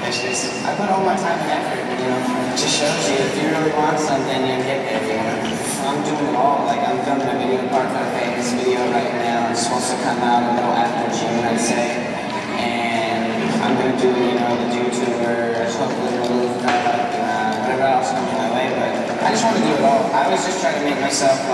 just, I put all my time and effort, you know. It just shows you if you really want something, you'll get there, you know. I'm doing it all. Like, I'm filming a video part for a famous video right now. It's supposed to come out a little after June, I'd say. And I'm gonna do, you know, the YouTubers, hopefully the little whatever else comes my way. But I just want to do it all. I always just try to make myself